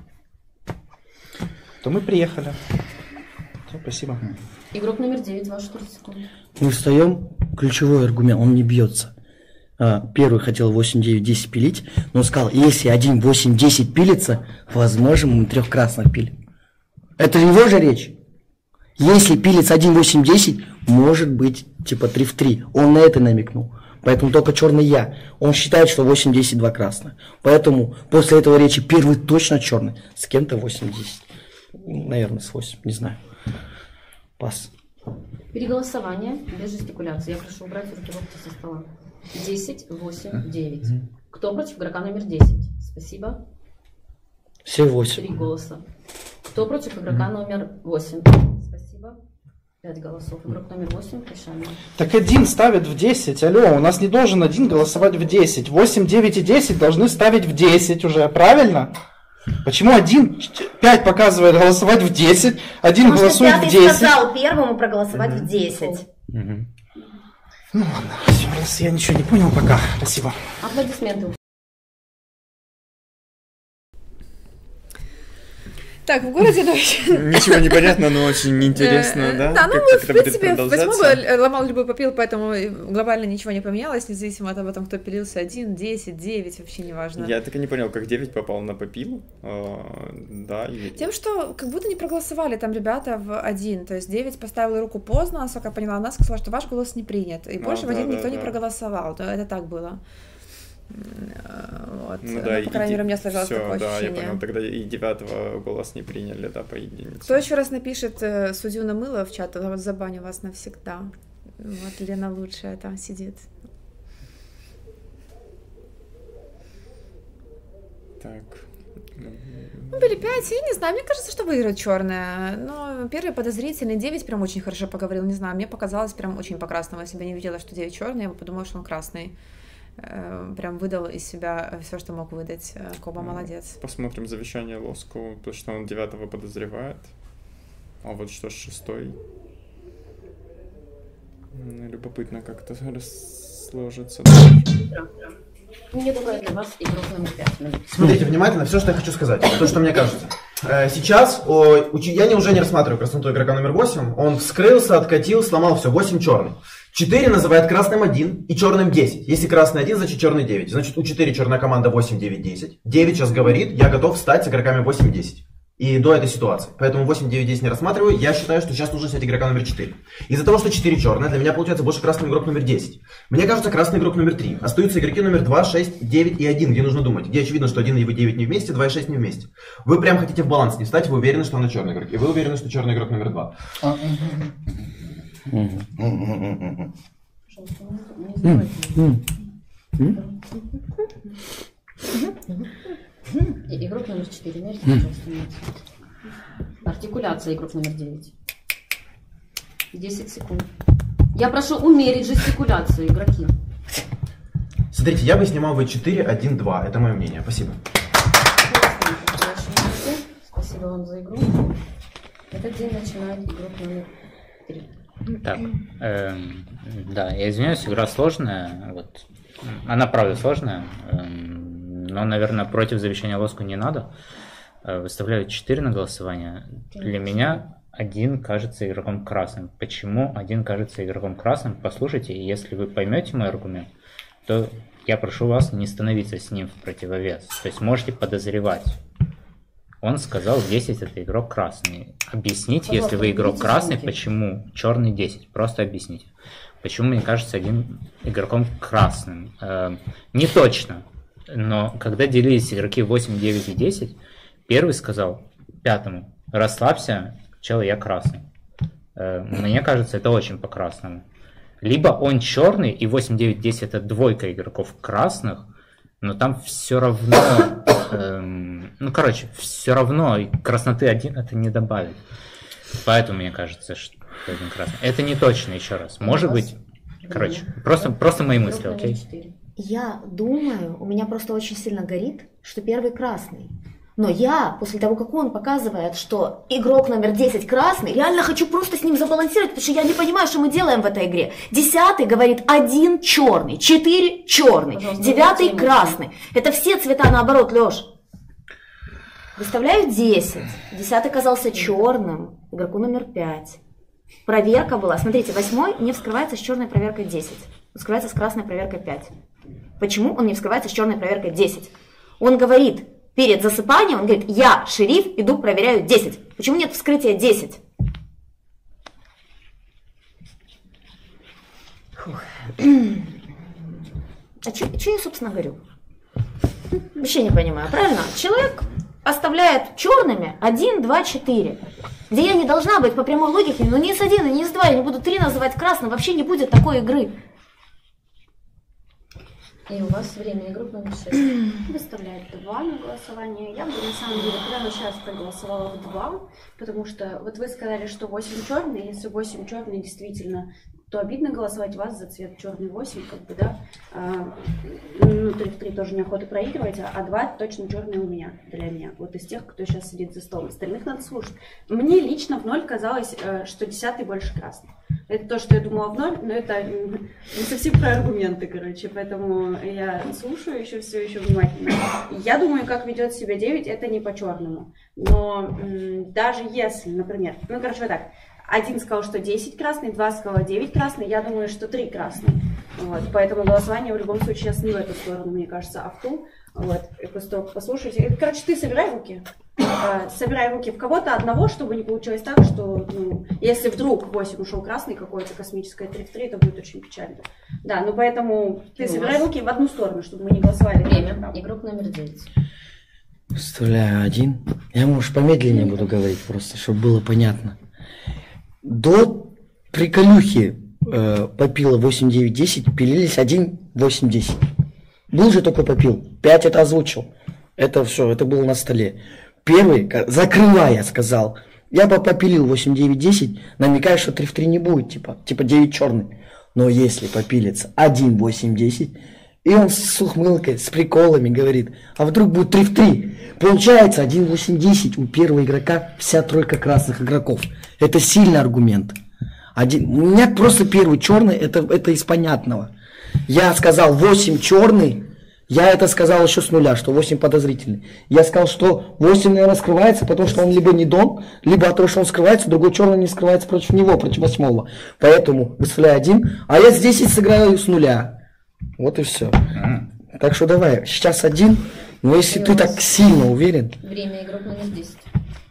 то мы приехали. Все, спасибо. Игрок номер девять, ваши тридцать секунд. Мы встаем, ключевой аргумент, он не бьется. А, Первый хотел восемь, девять, десять пилить, но он сказал, если один, восемь, десять пилится, возможно, мы трех красных пилим. Это его же речь. Если пилится один, восемь, десять, может быть типа три в три. Он на это намекнул. Поэтому только черный я. Он считает, что восемь, десять, два красных. Поэтому после этого речи первый точно черный. С кем-то восемь, десять. Наверное, с восемь, не знаю. Пас. Переголосование без жестикуляции. Я прошу убрать руки локти со стола. десять, восемь, девять. Кто против игрока номер десять? Спасибо. Все восемь. Три голоса. Кто против игрока номер восемь? Спасибо. Пять голосов. Игрок номер восемь, решаем. Так один ставит в десять. Алло, у нас не должен один голосовать в десять. восемь, девять и десять должны ставить в десять уже, правильно? Почему один, пять показывает голосовать в десять, один Потому что голосует в пятый десять? сказал первому проголосовать в десять. Ну ладно, все, раз я ничего не понял пока. Спасибо. Аплодисменты. Так, в городе ночь. Ничего не понятно, но очень интересно, да? Да, ну Как- мы, как в это будет принципе, в продолжаться? восьмого ломал любой попил, поэтому глобально ничего не поменялось, независимо от того, кто пилился один, десять, девять, вообще не важно. Я так и не понял, как девять попал на попил. А, да, и... Тем, что как будто не проголосовали там ребята в один, то есть девять поставила руку поздно, насколько я поняла, она сказала, что ваш голос не принят, и А, больше в да, один да, никто не да. проголосовал, то это так было. Вот. Ну Ну, да, по крайней мере, у меня сложилось все, такое да, ощущение. я понял, тогда и девятого голос не приняли, да, по единице. Кто еще раз напишет э, судью на мыло в чат, вот забаню вас навсегда. Вот Лена лучшая там сидит. Так. Ну, были пять, я не знаю, мне кажется, что выиграет черная. Но первый подозрительный, девять прям очень хорошо поговорил, не знаю, мне показалось прям очень по-красному. Если бы я не видела, что девять черный, я бы подумала, что он красный. Э, Прям выдал из себя все, что мог выдать. Э, Коба молодец. Посмотрим завещание Лоску, то, что он девятого подозревает. А вот что с шестой? М, Любопытно как-то сложится. Мне добавить для вас игрок номер пять. Смотрите внимательно, все, что я хочу сказать, то, что мне кажется. Э, Сейчас о, учи- я не, уже не рассматриваю красноту игрока номер восемь. Он вскрылся, откатил, сломал все. восемь черный. четыре называет красным один и черным десять. Если красный один, значит черный девять. Значит, у четыре черная команда восемь, девять, десять. девять сейчас говорит, я готов стать с игроками восемь, десять. И до этой ситуации. Поэтому восемь, девять, десять не рассматриваю. Я считаю, что сейчас нужно снять игрока номер четыре. Из-за того, что четыре черная, для меня получается больше красный игрок номер десять. Мне кажется, красный игрок номер три. Остаются игроки номер два, шесть, девять и один, где нужно думать. Где очевидно, что один и девять не вместе, два и шесть не вместе. Вы прям хотите в баланс не встать, вы уверены, что она черный игрок. И вы уверены, что черный игрок номер два. И игрок номер четыре. Мерьте, пожалуйста, артикуляция игрок номер девять. десять секунд. Я прошу умерить жестикуляцию, игроки. Смотрите, я бы снимал ви четыре, один, два. Это мое мнение. Спасибо. Спасибо вам за игру. Этот день начинает игрок номер три. Так, эм, да, я извиняюсь, игра сложная. Вот. Она правда сложная. Эм, но, наверное, против завещания Лоску не надо. Э, выставляю четыре на голосование. Для меня один кажется игроком красным. Почему один кажется игроком красным? Послушайте, если вы поймете мой аргумент, то я прошу вас не становиться с ним в противовес. То есть можете подозревать. Он сказал, десять это игрок красный. Объясните, пожалуйста, если вы игрок красный, звуки. Почему черный десять. Просто объясните. Почему мне кажется один игроком красным. Э, не точно. Но когда делились игроки восемь, девять и десять, первый сказал пятому: расслабься, чел, я красный. Э, мне кажется, это очень по-красному. Либо он черный, и восемь, девять, десять это двойка игроков красных, но там все равно, эм, ну короче, все равно красноты один это не добавит. Поэтому мне кажется, что один красный. Это не точно, еще раз. Может быть, короче, просто, просто мои мысли, окей? Я думаю, у меня просто очень сильно горит, что первый красный. Но я, после того, как он показывает, что игрок номер десять красный, реально хочу просто с ним забалансировать, потому что я не понимаю, что мы делаем в этой игре. Десятый говорит один черный, четыре черный, девятый красный. Это все цвета наоборот, Леш. Выставляю десять. Десятый казался черным, игроку номер пять. Проверка была. Смотрите, восьмой не вскрывается с черной проверкой десять. Он вскрывается с красной проверкой пять. Почему он не вскрывается с черной проверкой десять? Он говорит... Перед засыпанием он говорит, я, шериф, иду проверяю десять. Почему нет вскрытия десять? Фух. А что я, собственно, говорю? Вообще не понимаю, правильно? Человек оставляет черными один, два, четыре. Где я не должна быть по прямой логике, но ни с один, ни с два, я не буду три называть красным, вообще не будет такой игры. И у вас время игры номер шесть. Выставляет два на голосование. Я бы на самом деле прямо сейчас проголосовала в два, потому что вот вы сказали, что восемь черный, если восемь черный действительно, то обидно голосовать вас за цвет черный восемь, как бы, да. А, ну, три в три тоже неохота проигрывать, а два точно черный у меня, для меня. Вот из тех, кто сейчас сидит за столом. Остальных надо слушать. Мне лично в ноль казалось, что десятый больше красный. Это то, что я думала в ноль, но это не совсем про аргументы, короче. Поэтому я слушаю еще все еще внимательно. Я думаю, как ведет себя девять, это не по-черному. Но м, даже если, например, ну, короче, вот так. Один сказал, что десять красный, два сказал девять красный, я думаю, что три красный. Вот, поэтому голосование в любом случае сейчас не в эту сторону, мне кажется, а в ту. Вот, и после того, как послушайте. Короче, ты собирай руки. Собирай руки в кого-то одного, чтобы не получилось так, что, ну, если вдруг восемь ушел красный какой-то космическое три в три, это будет очень печально. Да, ну поэтому ты ну, собирай руки в одну сторону, чтобы мы не голосовали. Время. Игрок номер девять. Вставляю один. Я, может, помедленнее буду говорить, просто, чтобы было понятно. До приколюхи э, попила восемь, девять, десять, пилились один, восемь, десять. Был же такой попил, пять это озвучил. Это все, это было на столе. Первый, закрывая, сказал, я бы попилил восемь, девять, десять, намекая, что три в три не будет, типа, типа девять черный. Но если попилится один, восемь, десять, и он с ухмылкой, с приколами говорит, а вдруг будет три в три. Получается один, восемь, десять, у первого игрока вся тройка красных игроков. Это сильный аргумент. Один, у меня просто первый черный, это, это из понятного. Я сказал восемь черный, Я это сказал еще с нуля, что восемь подозрительный. Я сказал, что восемь, наверное, скрывается, потому что он либо не дон, либо от того, что он скрывается, другой черный не скрывается против него, против восьмого. Поэтому выставляю один, а я с десять сыграю с нуля. Вот и все. Так что давай, сейчас один, но если ты так сильно уверен... Время игрок номер десять.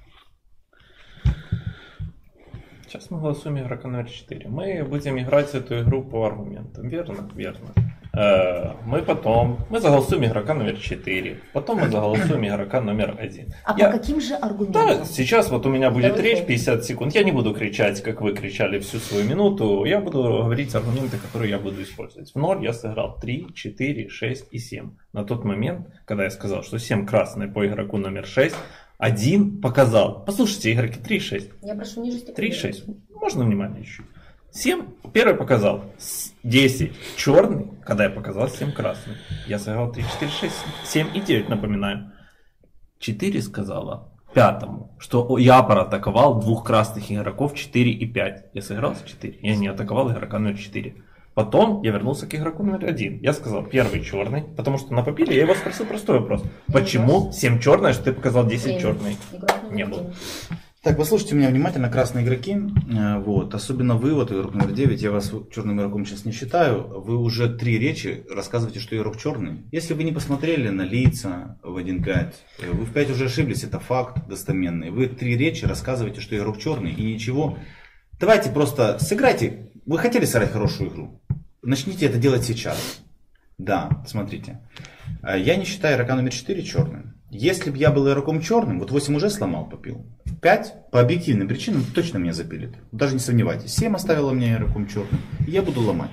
Сейчас мы голосуем игрока номер четыре. Мы будем играть эту игру по аргументам. Верно? Верно. Мы потом, мы заголосуем игрока номер четыре, потом мы заголосуем игрока номер один. А я... по каким же аргументам? Да, сейчас вот у меня будет Давай речь пятьдесят секунд. Я не буду кричать, как вы кричали всю свою минуту. Я буду говорить аргументы, которые я буду использовать. В ноль я сыграл три, четыре, шесть и семь. На тот момент, когда я сказал, что семь красный по игроку номер шесть, один показал. Послушайте, игроки, три, шесть. Я прошу ниже три, шесть. Можно внимание чуть-чуть. семь, первый показал десять черный, когда я показал семь красный. Я сыграл три, четыре, шесть, семь и девять, напоминаю. четыре сказала пятому, что я проатаковал двух красных игроков четыре и пять. Я сыграл с четыре, я не атаковал игрока номер четыре. Потом я вернулся к игроку номер один. Я сказал первый черный, потому что на попиле я его спросил простой вопрос. Почему семь черное, что ты показал десять черный? Не было. Так, послушайте меня внимательно, красные игроки, вот, особенно вы, вот, игрок номер девять, я вас черным игроком сейчас не считаю, вы уже три речи рассказываете, что игрок черный. Если вы не посмотрели на лица в один пять, вы в пять уже ошиблись, это факт достоменный. Вы три речи рассказываете, что игрок черный и ничего. Давайте просто сыграйте, вы хотели сыграть хорошую игру, начните это делать сейчас. Да, смотрите, я не считаю игрока номер четыре черным. Если бы я был игроком черным, вот восемь уже сломал, попил. пять по объективным причинам точно меня запилит. Даже не сомневайтесь. семь оставила меня игроком черным. И я буду ломать.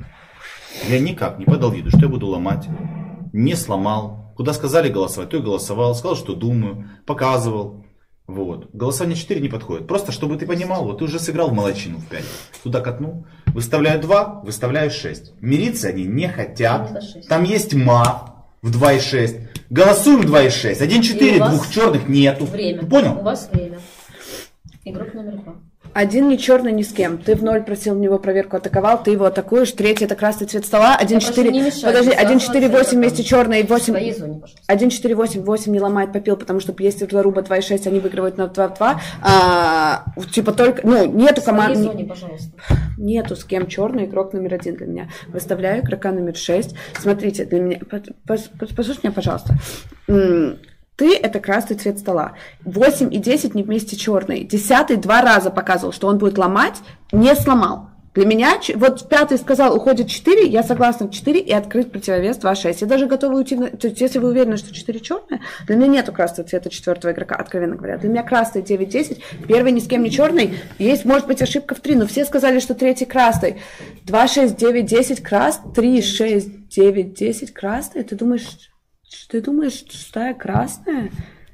Я никак не подал виду, что я буду ломать. Не сломал. Куда сказали голосовать, то и голосовал. Сказал, что думаю. Показывал. Вот. Голосование четыре не подходит. Просто, чтобы ты понимал, вот ты уже сыграл в молодчину в пять. Туда катнул. Выставляю два, выставляю шесть. Мириться они не хотят. Там есть ма в два и шесть. Голосуем два и шесть. один четыре, двух черных нету. Время. Ты понял? У вас время. Игрок номер два. Один не черный ни с кем. Ты в ноль просил в него проверку, атаковал, ты его атакуешь. Третий это красный цвет стола. один четыре. Подожди, один четыре восемь вместе черный и восемь. один четыре восемь восемь не ломает попил, потому что если Руба два и шесть, они выигрывают на два два. А, типа только. Ну, нету команды. Зоне, пожалуйста. Нету с кем черный игрок номер один для меня. Выставляю игрока номер шесть. Смотрите, для меня. Послушайте меня, пожалуйста. Ты – это красный цвет стола. восемь и десять не вместе черный. десятый два раза показывал, что он будет ломать, не сломал. Для меня, вот пятый сказал, уходит четыре, я согласна в четыре и открыть противовес два шесть. Я даже готова уйти, на, то есть если вы уверены, что четыре черное, для меня нету красного цвета четвертого игрока, откровенно говоря. Для меня красный девять десять, первый ни с кем не черный, есть, может быть, ошибка в три, но все сказали, что третий красный. два шесть девять десять красный, три шесть девять десять красный, ты думаешь... Ты думаешь, что шестая красная?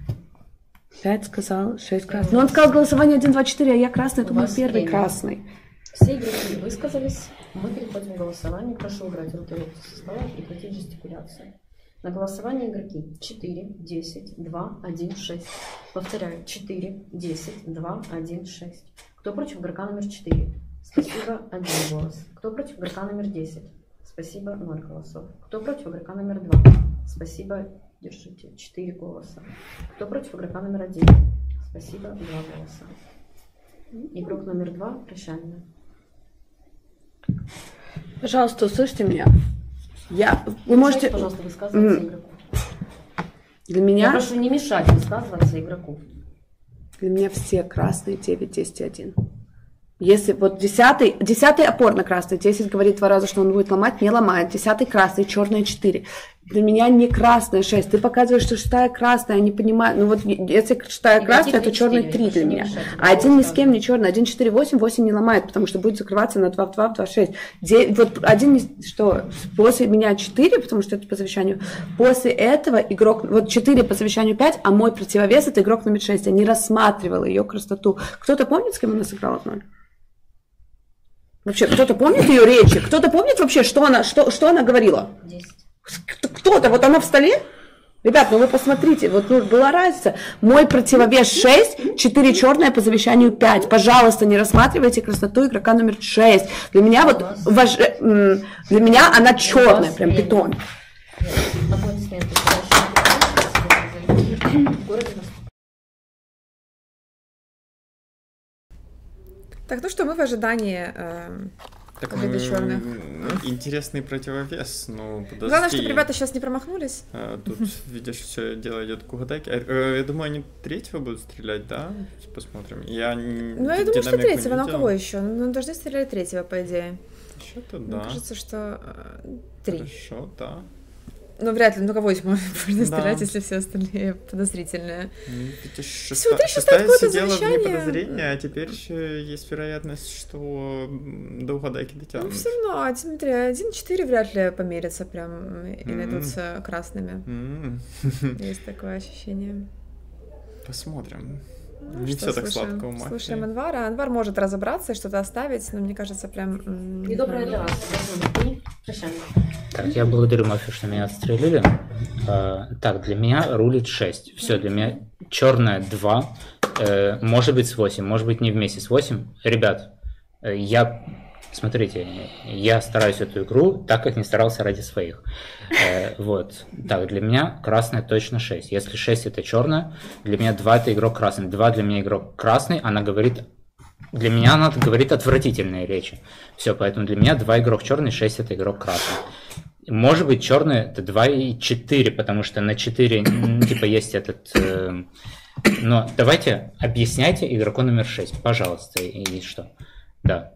пять сказал, шесть красный. Но он сказал голосование один, два, четыре, а я красный, это мой первый время. Красный. Все игроки высказались. Мы переходим к голосованию. Прошу убрать руки со стола и прекратить жестикуляцию. На голосование игроки четыре, десять, два, один, шесть. Повторяю, четыре, десять, два, один, шесть. Кто против игрока номер четыре? Спасибо, один голос. Кто против игрока номер десять? Спасибо, ноль голосов. Кто против игрока номер два? Спасибо, держите, четыре голоса. Кто против игрока номер один? Спасибо, два голоса. Игрок номер два, прощальный. Пожалуйста, услышьте меня. Я, вы можете... Пожалуйста, высказываться игроку. Для меня... Я прошу не мешать высказываться игроку. Для меня все красные, девять, десять, один. Если вот десятый, десятый опорно красный, десять говорит два раза, что он будет ломать, не ломает. Десятый красный, черный четыре. Для меня не красная шесть. Ты показываешь, что шестая красная, я не понимаю. Ну вот если шестая красная, то черный три для меня. А один ни с кем не черный. один четыре восемь, восемь не ломает, потому что будет закрываться на два два, два шесть. Вот один, что после меня четыре, потому что это по завещанию. После этого игрок, вот четыре по завещанию пять, а мой противовес это игрок номер шесть. Я не рассматривала ее красоту. Кто-то помнит, с кем она сыграла в ноль? Вообще, кто-то помнит ее речи? Кто-то помнит вообще, что она, что, что она говорила? Кто-то, вот она в столе? Ребят, ну вы посмотрите, вот ну, была разница. Мой противовес шесть, четыре черное по завещанию пять. Пожалуйста, не рассматривайте красоту игрока номер шесть. Для меня вот, важ... для меня она черная, прям питон. Аплодисменты. В городе Москве. Так, ну что, мы в ожидании э, Так, победы черных. Интересный противовес, ну, подожди. Главное, чтобы ребята сейчас не промахнулись. А, тут, видишь, все дело идет к угадайке. А, я думаю, они третьего будут стрелять, да? Посмотрим. Я Ну, я думаю, что третьего, но кого еще? Ну, должны стрелять третьего, по идее. Что-то да. Мне кажется, что э, три. Хорошо, да. Ну, вряд ли, ну кого еще можно Да. стрелять, если все остальные подозрительные. Ну, видишь, Всё, шеста- ты еще шестая ставь какое-то сидела вне завещание. подозрения, а теперь еще есть вероятность, что до угадайки Ну, дотянут. все равно, а, смотри, один-четыре вряд ли померятся прям и М. найдутся красными. М. Есть такое ощущение. Посмотрим. Ну, Не что, все так слушаем- сладко у мафии. Слушаем Анвара. Анвар может разобраться и что-то оставить, но мне кажется, прям... м, И доброе для вас. И прощание. Так, я благодарю мафию, что меня отстрелили. А, так, для меня рулит шесть. Все, для меня черная два. Э, может быть с восемь, может быть не вместе с восемь. Ребят, э, я... Смотрите, я стараюсь эту игру так, как не старался ради своих. Э, вот. Так, для меня красная точно шесть. Если шесть это черная, для меня два это игрок красный. два для меня игрок красный, она говорит... Для меня она говорит отвратительные речи. Все, поэтому для меня два игрок черный, шесть это игрок красный. Может быть, черный это два и четыре, потому что на четыре м, типа есть этот... э, но давайте объясняйте игроку номер шесть, пожалуйста, и, и что? Да.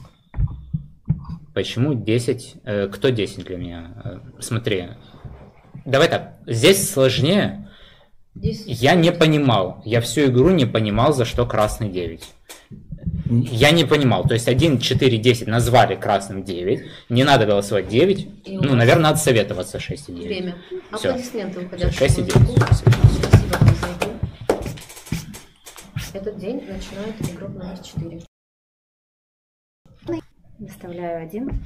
Почему десять? Э, кто десять для меня? Э, смотри. Давай так. Здесь сложнее. Я не понимал. Я всю игру не понимал, за что красный девять. Я не понимал. То есть один, четыре, десять назвали красным девять. Не надо голосовать девять. И Ну, у наверное, надо советоваться шесть и девять. Время. Всё. Аплодисменты уходящему. шесть и девять. Спасибо вам за игру. Этот день начинает игрок номер четыре. Выставляю один.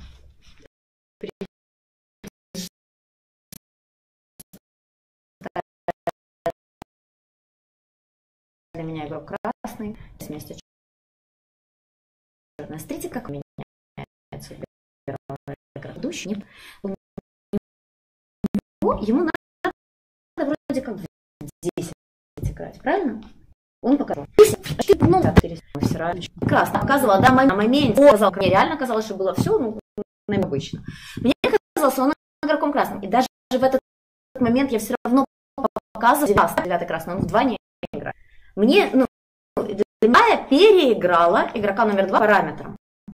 Для меня игрок красный. Вместе черный. Смотрите, как меняется игрок. Идущий. Нет. У него- Ему надо вроде как в десять играть, правильно? Он показал. Ну, да, прекрасно показывала, да, на моменте. Сказал, мне реально казалось, что было все, ну, обычно. Мне казалось, он игроком красным. И даже в этот момент я все равно показывала девятый красный, он в два не играет. Мне, ну, для меня я переиграла игрока номер два параметрам.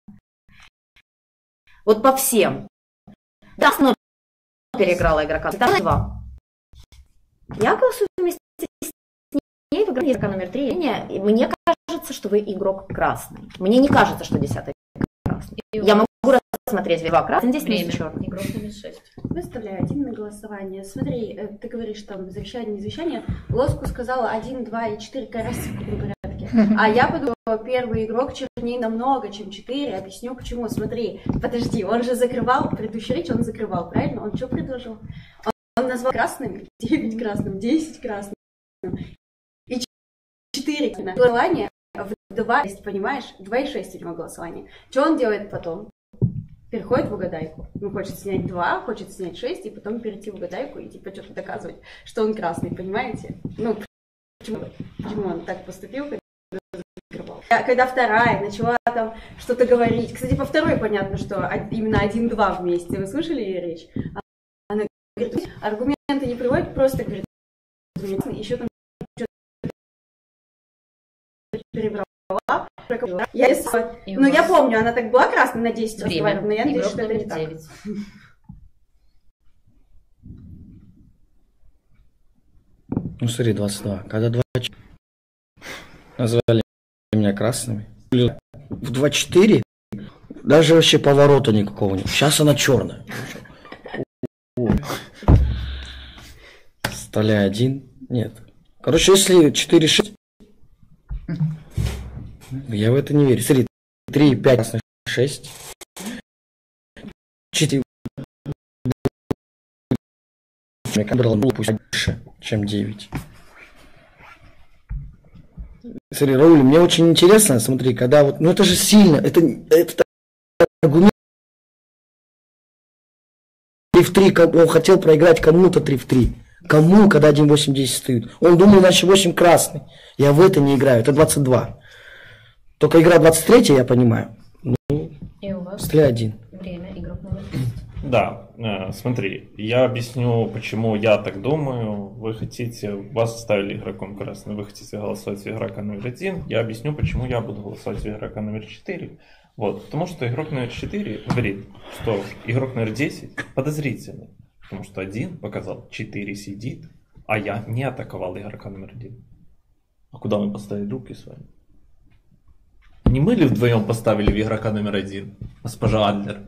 Вот по всем. Да, но переиграла игрока номер два. Я голосую вместе с ней в игроке игрока номер три. И мне кажется, что вы игрок красный. Мне не кажется, что десятый красный. Я могу рассмотреть два красных, здесь Время. вместе черный. Игрок номер шесть. Выставляю один на голосование. Смотри, э, ты говоришь там завещание, не завещание. Лоску сказала один, два и четыре, какая разница в каком порядке. А я подумала, первый игрок черней намного, чем четыре. Объясню почему. Смотри, подожди, он же закрывал, предыдущую речь он закрывал, правильно? Он что предложил? Он, он назвал красным, девять красным, десять красным и четыре красным. Голосование в два, понимаешь? два и шесть у него голосование. Что он делает потом? Переходит в угадайку. Ну, хочет снять два, хочет снять шесть, и потом перейти в угадайку и типа что-то доказывать, что он красный, понимаете? Ну, почему, почему он так поступил, когда закрывал? Когда вторая начала там что-то говорить. Кстати, по второй понятно, что именно один-два вместе. Вы слышали ее речь? Она говорит, аргументы не приводит, просто говорит, еще там что-то перебрала. Я, ну, я помню, она так была красной на десять разговаривала, но я надеюсь, что это не так. Ну смотри, двадцать два. Когда два назвали меня красными, в два четыре даже вообще поворота никакого нет. Сейчас она черная. Стали один. Нет. Короче, если четыре шесть, я в это не верю. Смотри, три пять красных, шесть. четыре. Я брал пусть больше, чем девять. Смотри, Рауль, мне очень интересно, смотри, когда вот, ну это же сильно, это, это аргумент три в три, он хотел проиграть кому-то три в три. Кому, когда один восемь десять стоит? Он думал, иначе восемь красный. Я в это не играю, это двадцать два. Только игра двадцать три, я понимаю. Ну, и у вас стреляй один. Время, игрок номер шесть. Да, э, смотри, я объясню, почему я так думаю. Вы хотите, вас ставили игроком красный, вы хотите голосовать за игрока номер один. Я объясню, почему я буду голосовать за игрока номер четыре. Вот, потому что игрок номер четыре говорит, что игрок номер десять подозрительный. Потому что один показал четыре сидит, а я не атаковал игрока номер один. А куда мы поставили руки с вами? Не мы ли вдвоем поставили в игрока номер один, госпожа Адлер?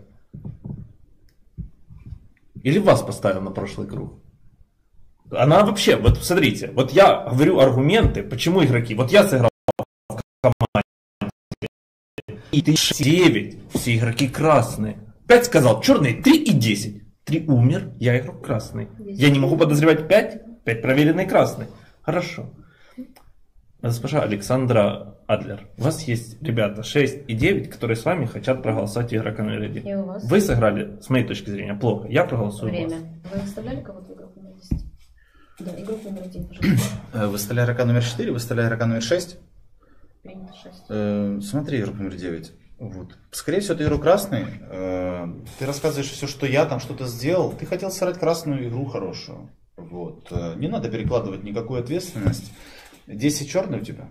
Или вас поставил на прошлый круг? Она вообще, вот смотрите, вот я говорю аргументы, почему игроки. Вот я сыграл в команде, и ты девять, все игроки красные. пять сказал, черный три и десять. три умер, я игрок красный. Я не могу подозревать пять, пять проверенный красный. Хорошо. Госпожа Александра Адлер, у вас есть ребята шесть и девять, которые с вами хотят проголосовать игрока номер один. И у вас? Вы сыграли, с моей точки зрения, плохо. Я проголосую Время. вас. Вы оставляли кого-то игрок номер десять? Да, игрок номер один, пожалуйста. Выставляй игрока номер четыре, выставляй игрока номер шесть. Принято шесть. Э, смотри, игрок номер девять. Вот. Скорее всего, ты игрок красный. Э, ты рассказываешь все, что я там что-то сделал. Ты хотел сыграть красную игру хорошую. Вот. Э, не надо перекладывать никакую ответственность. десять черный у тебя.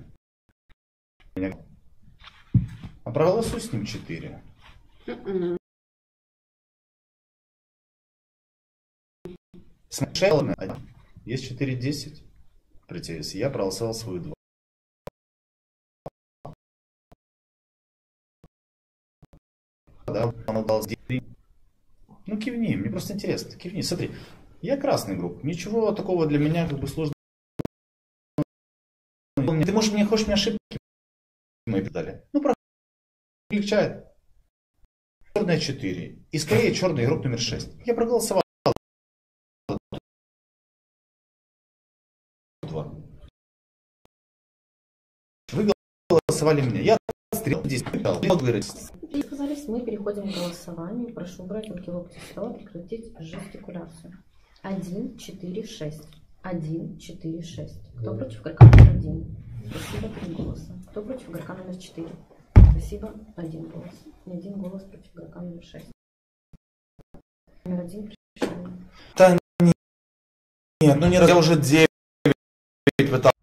А проголосуй с ним четыре. Сначала есть четыре десять. Притясь, я проголосовал свою два. Да, он дал девять. Ну кивни, мне просто интересно. Кивни, смотри. Я красный игрок. Ничего такого для меня как бы сложного. Ты, может, мне хочешь мне ошибки мои дали? Ну, про облегчает. Черная четыре. И скорее черный игрок номер шесть. Я проголосовал. Вы голосовали меня. Я стрел здесь. И оказались, мы переходим к голосованию. Прошу убрать руки локти с стола, прекратить жестикуляцию. один, четыре, шесть. один, четыре, шесть. Кто против игрока номер один? Спасибо, три голоса. Кто против игрока номер четыре? Спасибо, один голос. И один голос против игрока номер шесть. Номер один решение. Да нет, ну не раз, я уже девять выталкивал.